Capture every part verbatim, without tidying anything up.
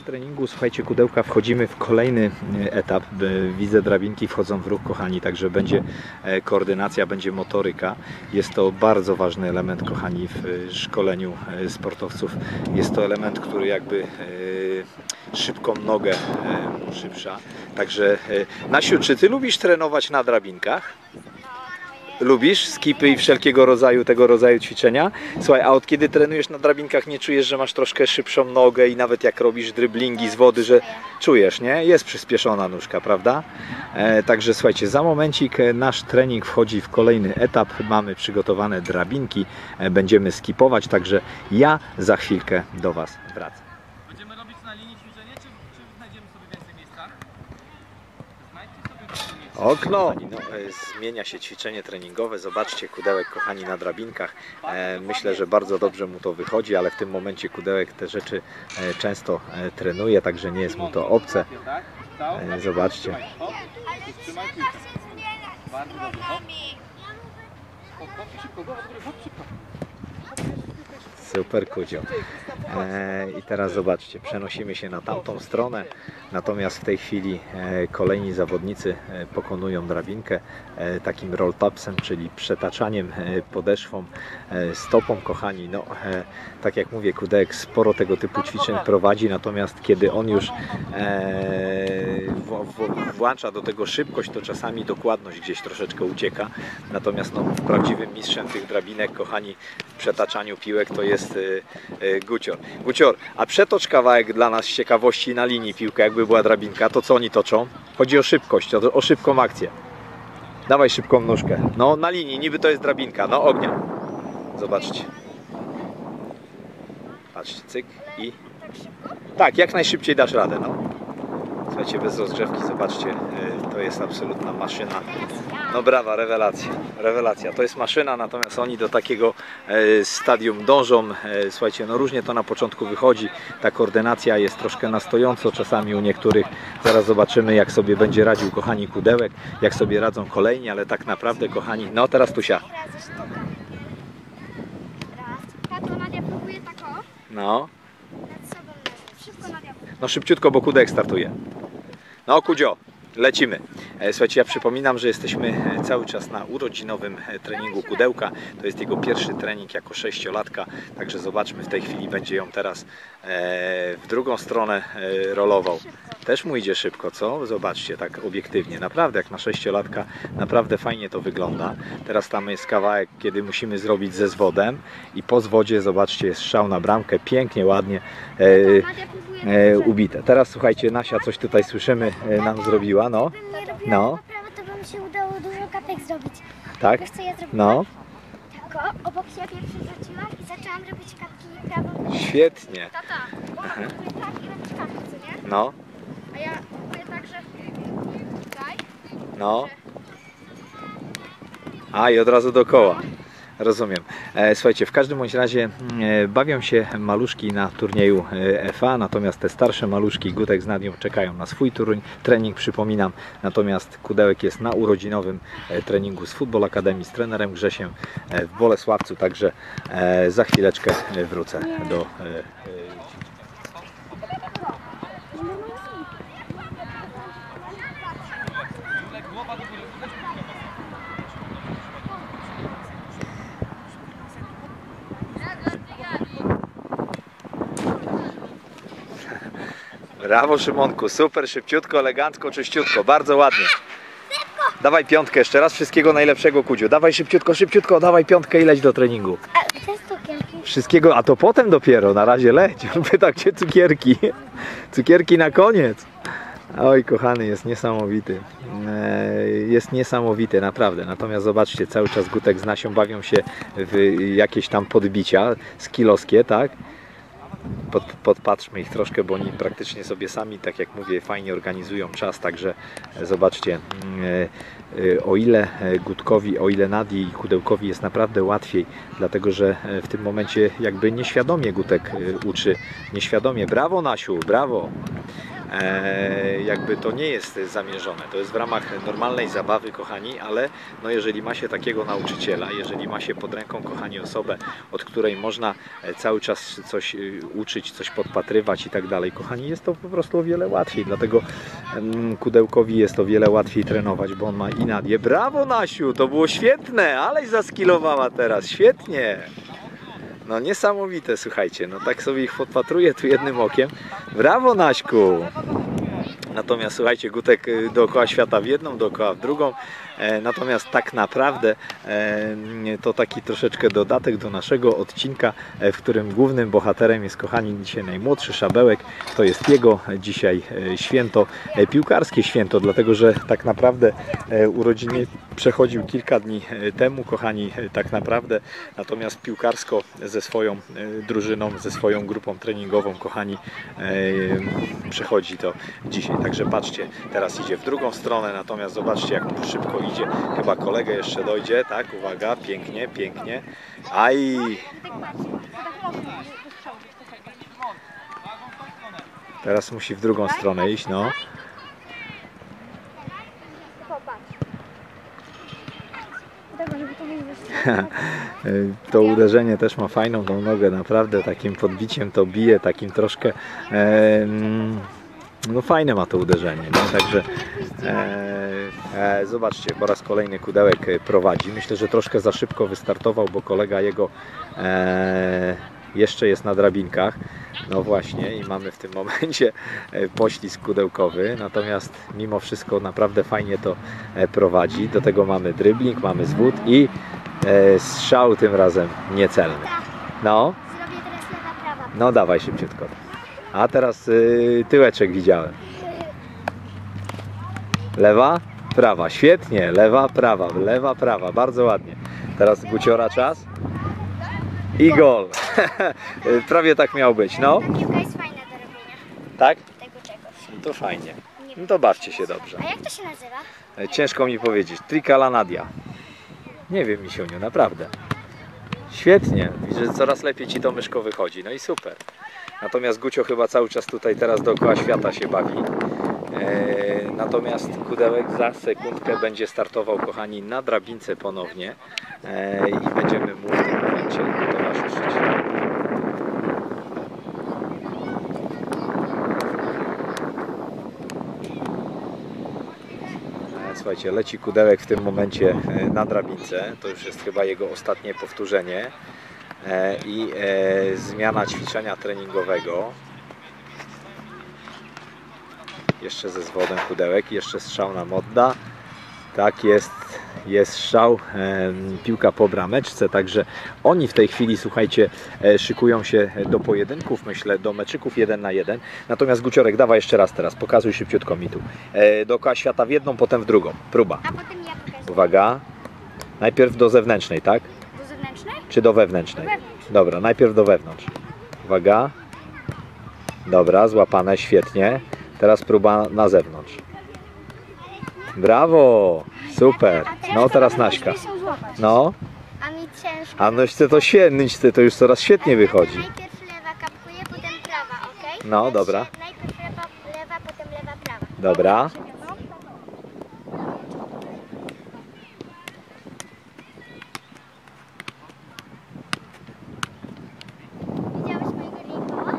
treningu, słuchajcie, kudełka, wchodzimy w kolejny etap. Widzę, drabinki wchodzą w ruch, kochani, także będzie koordynacja, będzie motoryka. Jest to bardzo ważny element, kochani, w szkoleniu sportowców. Jest to element, który jakby szybką nogę uszybsza. Także Nasiu, czy ty lubisz trenować na drabinkach? Lubisz skipy i wszelkiego rodzaju tego rodzaju ćwiczenia? Słuchaj, a od kiedy trenujesz na drabinkach, nie czujesz, że masz troszkę szybszą nogę i nawet jak robisz dryblingi z wody, że czujesz, nie? Jest przyspieszona nóżka, prawda? E, także słuchajcie, za momencik nasz trening wchodzi w kolejny etap. Mamy przygotowane drabinki, e, będziemy skipować, także ja za chwilkę do Was wracam. Będziemy robić na linii ćwiczenie, czy, czy znajdziemy sobie więcej miejsca? Okno! No, zmienia się ćwiczenie treningowe. Zobaczcie, kudełek, kochani, na drabinkach. E, myślę, że bardzo dobrze mu to wychodzi, ale w tym momencie kudełek te rzeczy e, często e, trenuje, także nie jest mu to obce. E, zobaczcie. Bardzo dobrze. Hop, hop, szybko, go, hop, szybko. Super kudzio. E, I teraz zobaczcie, przenosimy się na tamtą stronę, natomiast w tej chwili e, kolejni zawodnicy e, pokonują drabinkę e, takim roll-topsem, czyli przetaczaniem e, podeszwą, e, stopą, kochani. No, e, tak jak mówię, kudełek sporo tego typu ćwiczeń prowadzi, natomiast kiedy on już e, w, w, włącza do tego szybkość, to czasami dokładność gdzieś troszeczkę ucieka. Natomiast no, prawdziwym mistrzem tych drabinek, kochani, w przetaczaniu piłek to jest e, e, Gucior. Gucior, a przetocz kawałek dla nas z ciekawości na linii piłkę, jakby była drabinka, to co oni toczą? Chodzi o szybkość, o, o szybką akcję. Dawaj szybką nóżkę. No na linii, niby to jest drabinka, no ognia. Zobaczcie. Patrzcie, cyk i... Tak, jak najszybciej dasz radę, no. Słuchajcie, bez rozgrzewki, zobaczcie, to jest absolutna maszyna. No brawa, rewelacja, rewelacja. To jest maszyna, natomiast oni do takiego stadium dążą. Słuchajcie, no różnie to na początku wychodzi. Ta koordynacja jest troszkę na stojąco czasami u niektórych. Zaraz zobaczymy, jak sobie będzie radził, kochani, kudełek, jak sobie radzą kolejni, ale tak naprawdę, kochani, no teraz Tusia. No. No szybciutko, bo kudełek startuje. No Kudzio, lecimy. Słuchajcie, ja przypominam, że jesteśmy cały czas na urodzinowym treningu kudełka. To jest jego pierwszy trening jako sześciolatka, także zobaczmy, w tej chwili będzie ją teraz w drugą stronę rolował. Też mu idzie szybko, co? Zobaczcie, tak obiektywnie. Naprawdę, jak na sześciolatka, naprawdę fajnie to wygląda. Teraz tam jest kawałek, kiedy musimy zrobić ze zwodem i po zwodzie, zobaczcie, jest strzał na bramkę. Pięknie, ładnie e, e, ubite. Teraz słuchajcie, Nasia coś tutaj słyszymy, e, nam zrobiła, no. No. To by mi się udało dużo kapek zrobić. Tak? Wiesz, co ja zrobiłam? No. Tylko obok siebie przewróciłam i zaczęłam robić kapki prawą. Świetnie. Tata, ona Aha. robi tak i robić kapki, co nie? No. A ja robię tak, że tutaj. No. A i od razu dookoła. Rozumiem. E, słuchajcie, w każdym bądź razie e, bawią się maluszki na turnieju e, F A, natomiast te starsze maluszki, Gutek z Nadią, czekają na swój turniej, trening, przypominam. Natomiast kudełek jest na urodzinowym e, treningu z Football Academy z trenerem Grzesiem e, w Bolesławcu, także e, za chwileczkę wrócę do e, e, Brawo, Szymonku, super, szybciutko, elegancko, czyściutko, bardzo ładnie. Dawaj piątkę jeszcze raz, wszystkiego najlepszego, Kudziu. Dawaj szybciutko, szybciutko, dawaj piątkę i leć do treningu. A to jest cukierki. Wszystkiego, a to potem dopiero, na razie leć. On pyta, gdzie cukierki? Cukierki na koniec. Oj, kochany, jest niesamowity. Jest niesamowity, naprawdę. Natomiast zobaczcie, cały czas Gutek z Nasią bawią się w jakieś tam podbicia skillowskie, tak? Pod, podpatrzmy ich troszkę, bo oni praktycznie sobie sami, tak jak mówię, fajnie organizują czas, także zobaczcie, o ile Gutkowi, o ile Nadii i Kudełkowi jest naprawdę łatwiej, dlatego że w tym momencie jakby nieświadomie Gutek uczy, nieświadomie. Brawo, Nasiu, brawo! e, jakby to nie jest zamierzone. To jest w ramach normalnej zabawy, kochani, ale no jeżeli ma się takiego nauczyciela, jeżeli ma się pod ręką, kochani, osobę, od której można cały czas coś uczyć, coś podpatrywać i tak dalej, kochani, jest to po prostu o wiele łatwiej. Dlatego mm, Kudełkowi jest o wiele łatwiej trenować, bo on ma i Nadię. Brawo, Nasiu, to było świetne, aleś zaskilowała teraz, świetnie. No niesamowite, słuchajcie, no tak sobie ich podpatruję tu jednym okiem. Brawo, Naśku! Natomiast słuchajcie, Gutek dookoła świata w jedną, dookoła w drugą. E, natomiast tak naprawdę e, to taki troszeczkę dodatek do naszego odcinka, e, w którym głównym bohaterem jest, kochani, dzisiaj najmłodszy Szabełek. To jest jego dzisiaj e, święto, e, piłkarskie święto, dlatego że tak naprawdę e, urodziny przechodził kilka dni e, temu, kochani, e, tak naprawdę. Natomiast piłkarsko ze swoją e, drużyną, ze swoją grupą treningową, kochani, e, przechodzi to dzisiaj. Także patrzcie, teraz idzie w drugą stronę, natomiast zobaczcie, jak mu szybko idzie. Chyba kolega jeszcze dojdzie, tak? Uwaga, pięknie, pięknie. Aj! Teraz musi w drugą stronę iść, no. To uderzenie też ma fajną tą nogę, naprawdę takim podbiciem to bije, takim troszkę e, no fajne ma to uderzenie, no, także e, e, zobaczcie, po raz kolejny Kudełek prowadzi. Myślę, że troszkę za szybko wystartował, bo kolega jego e, jeszcze jest na drabinkach. No właśnie, i mamy w tym momencie poślizg kudełkowy, natomiast mimo wszystko naprawdę fajnie to prowadzi. Do tego mamy dribbling, mamy zwód i e, strzał tym razem niecelny. No, Zrobię teraz lewa, prawa. no dawaj szybciutko. A teraz y, tyłeczek widziałem. Lewa, prawa, świetnie, lewa, prawa, lewa, prawa, bardzo ładnie. Teraz Guciora czas. I gol. Prawie tak miał być, no. Ta piłka jest fajna do robienia Tak? tego czegoś. No to fajnie. No to bawcie się dobrze. A jak to się nazywa? Ciężko mi powiedzieć. Trikala Nadia. Nie wiem, Misiuniu, naprawdę. Świetnie. Widzę, że coraz lepiej ci to myszko wychodzi. No i super. Natomiast Gucio chyba cały czas tutaj teraz dookoła świata się bawi. Eee, natomiast Kudełek za sekundkę będzie startował, kochani, na drabince ponownie. Eee, I będziemy mu w tym momencie towarzyszyć. Słuchajcie, leci Kudełek w tym momencie na drabince. To już jest chyba jego ostatnie powtórzenie. I e, zmiana ćwiczenia treningowego. Jeszcze ze zwodem Kudełek, jeszcze strzał nam odda. Tak jest, jest strzał, e, piłka po brameczce, także oni w tej chwili, słuchajcie, e, szykują się do pojedynków, myślę, do meczyków jeden na jeden. Natomiast Guciorek, dawaj jeszcze raz teraz, pokazuj szybciutko mi tu. E, dookoła świata w jedną, potem w drugą. Próba. A potem ja pokażę. Uwaga. Najpierw do zewnętrznej, tak? Do zewnętrznej? Czy do wewnętrznej? Do wewnątrz. Dobra, najpierw do wewnątrz. Uwaga. Dobra, złapane, świetnie. Teraz próba na zewnątrz. Brawo! Super. No teraz Naśka. No. A mi ciężko. A Nośce to świetnie, to już coraz świetnie wychodzi. Najpierw lewa kapkuje, potem prawa, ok? No, dobra. Najpierw lewa, lewa, potem lewa, prawa. Dobra. Widziałeś mojego linkoła?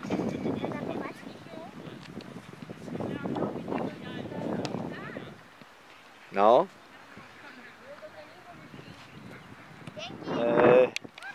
No. Eee.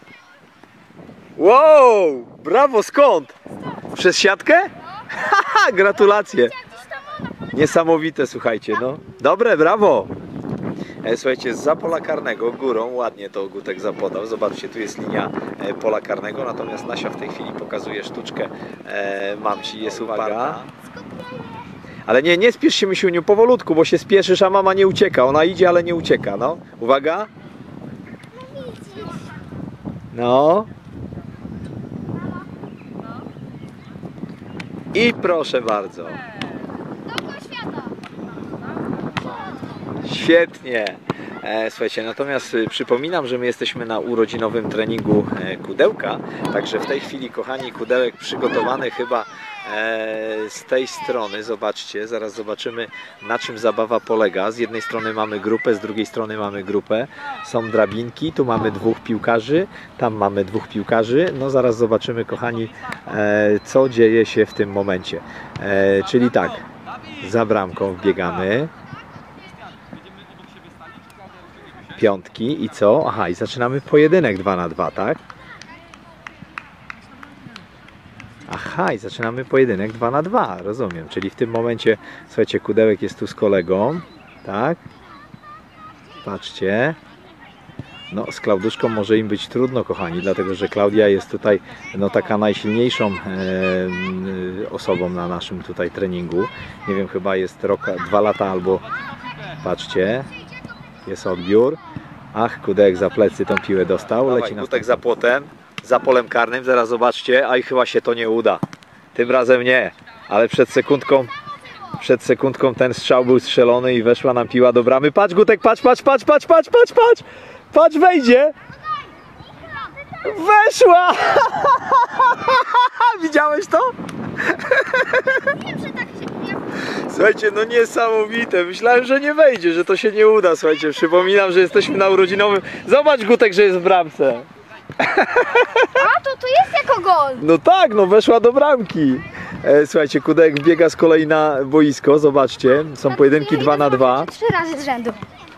Wow! Brawo, skąd? Przez siatkę? Haha, gratulacje. Niesamowite, słuchajcie, no. Dobre, brawo. E, słuchajcie, za pola karnego, górą, ładnie to Gutek zapodał. Zobaczcie, tu jest linia e, pola karnego, natomiast Nasia w tej chwili pokazuje sztuczkę. E, mam ci, jest uwaga. Ale nie, nie spiesz się, Misiuniu, powolutku, bo się spieszysz, a mama nie ucieka. Ona idzie, ale nie ucieka, no. Uwaga. No. I proszę bardzo. Świetnie. E, słuchajcie, natomiast y, przypominam, że my jesteśmy na urodzinowym treningu e, Kudełka, także w tej chwili, kochani, Kudełek przygotowany chyba z tej strony, zobaczcie, zaraz zobaczymy, na czym zabawa polega. Z jednej strony mamy grupę, z drugiej strony mamy grupę. Są drabinki, tu mamy dwóch piłkarzy, tam mamy dwóch piłkarzy. No zaraz zobaczymy, kochani, co dzieje się w tym momencie. Czyli tak, za bramką wbiegamy. Piątki i co? Aha, i zaczynamy pojedynek dwa na dwa, tak? Aha, i zaczynamy pojedynek dwa na dwa, rozumiem. Czyli w tym momencie, słuchajcie, Kudełek jest tu z kolegą, tak? Patrzcie. No, z Klauduszką może im być trudno, kochani, dlatego że Klaudia jest tutaj no, taka najsilniejszą e, osobą na naszym tutaj treningu. Nie wiem, chyba jest rok, dwa lata albo... Patrzcie, jest odbiór. Ach, Kudełek za plecy tą piłę dostał. Dawaj, leci na Gutek za płotem, za polem karnym, zaraz zobaczcie, a i chyba się to nie uda. Tym razem nie, ale przed sekundką przed sekundką ten strzał był strzelony i weszła nam piła do bramy. Patrz, Gutek, patrz, patrz, patrz, patrz, patrz, patrz, patrz, patrz, wejdzie. Weszła! Widziałeś to? Słuchajcie, no niesamowite. Myślałem, że nie wejdzie, że to się nie uda. Słuchajcie, przypominam, że jesteśmy na urodzinowym. Zobacz, Gutek, że jest w bramce. A, to tu jest jako gol. No tak, no weszła do bramki. E, słuchajcie, Kudełek biega z kolei na boisko. Zobaczcie, są pojedynki dwa na dwa. Trzy razy z rzędu.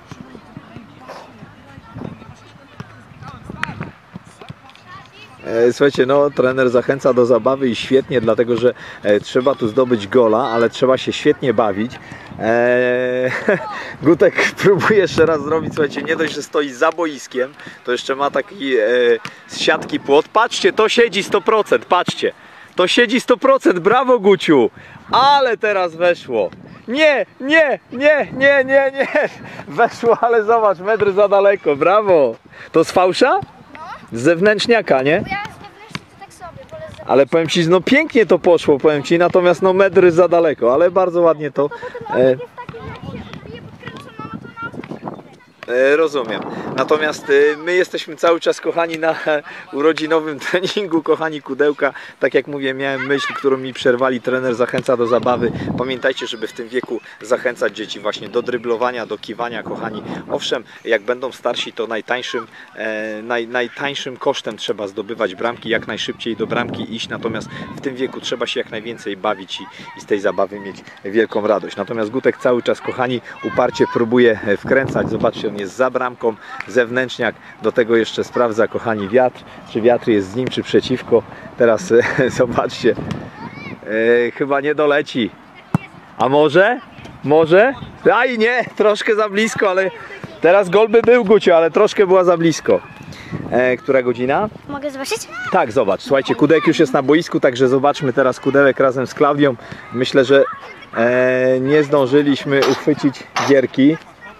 Słuchajcie, no trener zachęca do zabawy i świetnie, dlatego że e, trzeba tu zdobyć gola, ale trzeba się świetnie bawić. Eee, Gutek próbuje jeszcze raz zrobić, słuchajcie, nie dość, że stoi za boiskiem, to jeszcze ma taki e, z siatki płot. Patrzcie, to siedzi sto procent, patrzcie, to siedzi sto procent, brawo Guciu, ale teraz weszło. Nie, nie, nie, nie, nie, nie, weszło, ale zobacz, metr za daleko, brawo. To z fałsza? Z zewnętrzniaka, nie? Bo ja z wewnętrzny to tak sobie, wolę z Ale powiem ci, no pięknie to poszło, powiem ci, natomiast no metry za daleko, ale bardzo ładnie to. E, jest taki, jak się odbije podkręcono, no to na odwrót. e, rozumiem. Natomiast e, my jesteśmy cały czas, kochani, na e, urodzinowym treningu, kochani, Kudełka. Tak jak mówię, miałem myśl, którą mi przerwali, trener zachęca do zabawy. Pamiętajcie, żeby w tym wieku zachęcać dzieci właśnie do dryblowania, do kiwania, kochani. Owszem, jak będą starsi, to najtańszym, e, naj, najtańszym kosztem trzeba zdobywać bramki, jak najszybciej do bramki iść, natomiast w tym wieku trzeba się jak najwięcej bawić i, i z tej zabawy mieć wielką radość. Natomiast Gutek cały czas, kochani, uparcie próbuje wkręcać. Zobaczcie, on jest za bramką, zewnętrzniak, do tego jeszcze sprawdza, kochani, wiatr, czy wiatr jest z nim, czy przeciwko. Teraz e, zobaczcie, e, chyba nie doleci. A może? Może? Aj nie, troszkę za blisko, ale teraz gol by był, Gucio, ale troszkę była za blisko. E, która godzina? Mogę zobaczyć? Tak, zobacz, słuchajcie, Kudełek już jest na boisku, także zobaczmy teraz Kudełek razem z Klaudią. Myślę, że e, nie zdążyliśmy uchwycić gierki.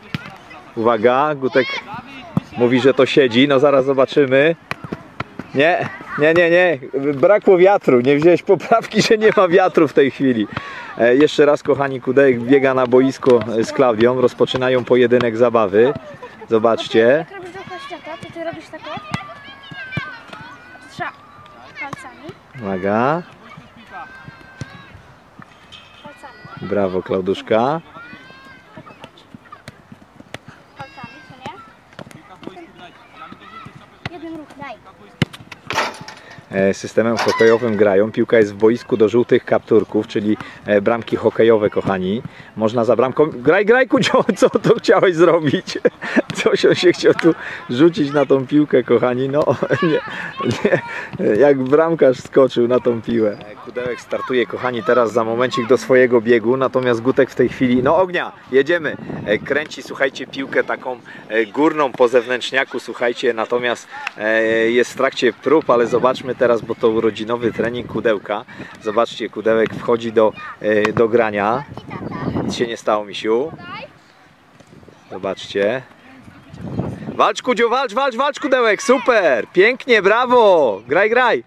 Uwaga, Gutek mówi, że to siedzi, no zaraz zobaczymy. Nie, nie, nie, nie, brakło wiatru, nie wziąłeś poprawki, że nie ma wiatru w tej chwili. E, jeszcze raz, kochani, Kudełek biega na boisko z Klaudią, rozpoczynają pojedynek zabawy. Zobaczcie. Jak robisz dookoła świata, to ty robisz tak o. Strzał. Palcami. Uwaga, Palcami. brawo Klauduszka. Palcami, co nie? Jeden ruch, daj. Systemem hokejowym grają. Piłka jest w boisku do żółtych kapturków, czyli bramki hokejowe, kochani. Można za bramką... Graj, graj, Kucio! Co to chciałeś zrobić? Coś on się chciał tu rzucić na tą piłkę, kochani. No, nie, nie. Jak bramkarz skoczył na tą piłę. Kudełek startuje, kochani, teraz za momencik do swojego biegu, natomiast Gutek w tej chwili... No ognia! Jedziemy! Kręci, słuchajcie, piłkę taką górną po zewnętrzniaku, słuchajcie, natomiast jest w trakcie prób, ale zobaczmy teraz, bo to urodzinowy trening Kudełka. Zobaczcie, Kudełek wchodzi do, do grania. Nic się nie stało, misiu. Zobaczcie. Walcz, Kudzio, walcz, walcz, walcz, Kudełek, super! Pięknie, brawo! Graj, graj!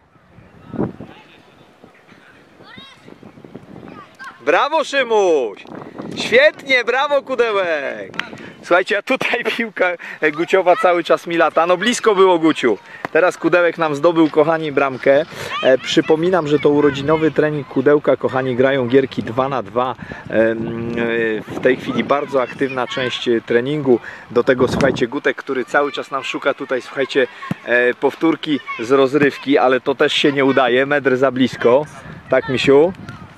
Brawo, Szymuś! Świetnie, brawo, Kudełek! Słuchajcie, a tutaj piłka Guciowa cały czas mi lata. No blisko było, Guciu. Teraz Kudełek nam zdobył, kochani, bramkę. E, przypominam, że to urodzinowy trening Kudełka, kochani, grają gierki dwa na dwa. E, e, w tej chwili bardzo aktywna część treningu. Do tego, słuchajcie, Gutek, który cały czas nam szuka tutaj, słuchajcie, e, powtórki z rozrywki, ale to też się nie udaje. Metr za blisko. Tak, misiu?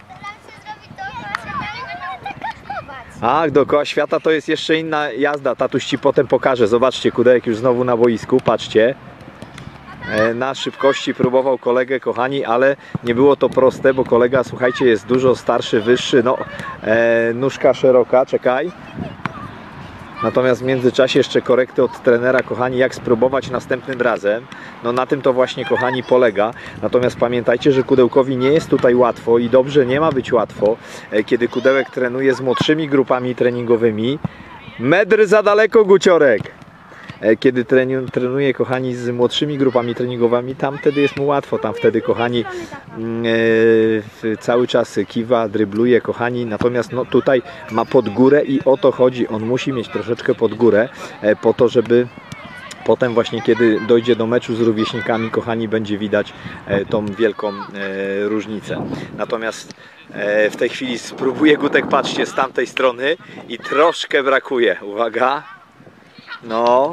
A, dookoła świata to jest jeszcze inna jazda. Tatuś ci potem pokaże. Zobaczcie, Kudełek już znowu na boisku. Patrzcie. Na szybkości próbował kolegę, kochani, ale nie było to proste, bo kolega, słuchajcie, jest dużo starszy, wyższy. No, e, nóżka szeroka. Czekaj. Natomiast w międzyczasie jeszcze korekty od trenera, kochani, jak spróbować następnym razem. No na tym to właśnie, kochani, polega. Natomiast pamiętajcie, że Kudełkowi nie jest tutaj łatwo i dobrze, nie ma być łatwo, kiedy Kudełek trenuje z młodszymi grupami treningowymi. Metr za daleko, Guciorek! Kiedy trenuje, kochani, z młodszymi grupami treningowymi, tam wtedy jest mu łatwo, tam wtedy, kochani, e, cały czas kiwa, drybluje, kochani, natomiast no, tutaj ma pod górę i o to chodzi, on musi mieć troszeczkę pod górę, e, po to, żeby potem właśnie, kiedy dojdzie do meczu z rówieśnikami, kochani, będzie widać e, tą wielką e, różnicę. Natomiast e, w tej chwili spróbuję, Gutek, patrzcie, z tamtej strony i troszkę brakuje, uwaga. No.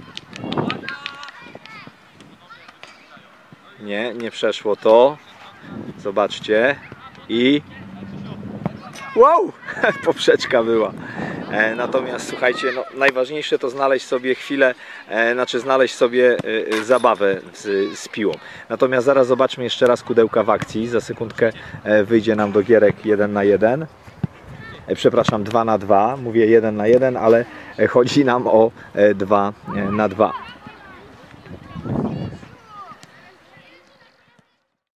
Nie, nie przeszło to. Zobaczcie. I... Wow! Poprzeczka była. E, natomiast słuchajcie, no, najważniejsze to znaleźć sobie chwilę, e, znaczy znaleźć sobie e, zabawę z, z piłą. Natomiast zaraz zobaczmy jeszcze raz Kudełka w akcji. Za sekundkę e, wyjdzie nam do gierek jeden na jeden. Przepraszam, dwa na dwa, mówię jeden na jeden, ale chodzi nam o dwa na dwa.